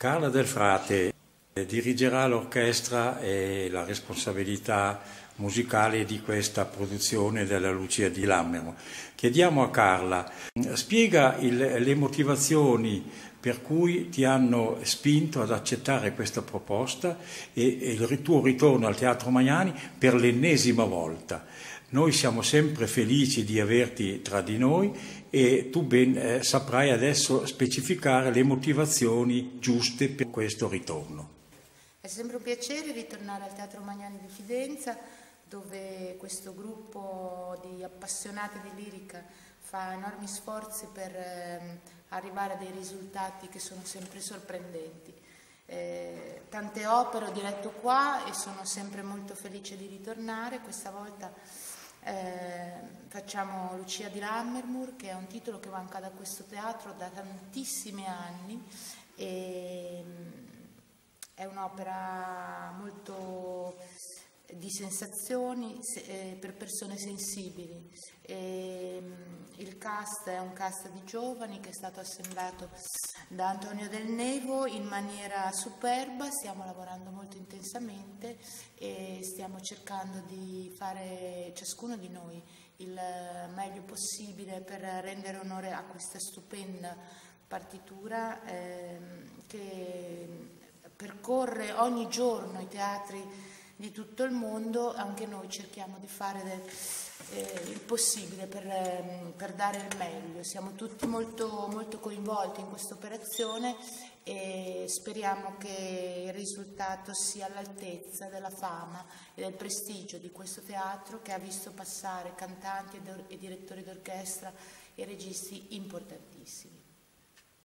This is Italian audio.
Carla Del Frate dirigerà l'orchestra e la responsabilità musicale di questa produzione della Lucia di Lammermoor. Chiediamo a Carla, spiega le motivazioni per cui ti hanno spinto ad accettare questa proposta e il tuo ritorno al Teatro Magnani per l'ennesima volta. Noi siamo sempre felici di averti tra di noi e tu ben saprai adesso specificare le motivazioni giuste per questo ritorno. È sempre un piacere ritornare al Teatro Magnani di Fidenza, dove questo gruppo di appassionati di lirica fa enormi sforzi per arrivare a dei risultati che sono sempre sorprendenti. Tante opere ho diretto qua e sono sempre molto felice di ritornare. Questa volta facciamo Lucia di Lammermoor, che è un titolo che manca da questo teatro da tantissimi anni e è un'opera molto di sensazioni per persone sensibili. Il cast è un cast di giovani che è stato assemblato da Antonio Del Nevo in maniera superba. Stiamo lavorando molto intensamente e stiamo cercando di fare ciascuno di noi il meglio possibile per rendere onore a questa stupenda partitura che percorre ogni giorno i teatri di tutto il mondo. Anche noi cerchiamo di fare il possibile per dare il meglio. Siamo tutti molto, molto coinvolti in questa operazione e speriamo che il risultato sia all'altezza della fama e del prestigio di questo teatro, che ha visto passare cantanti e direttori d'orchestra e registi importantissimi.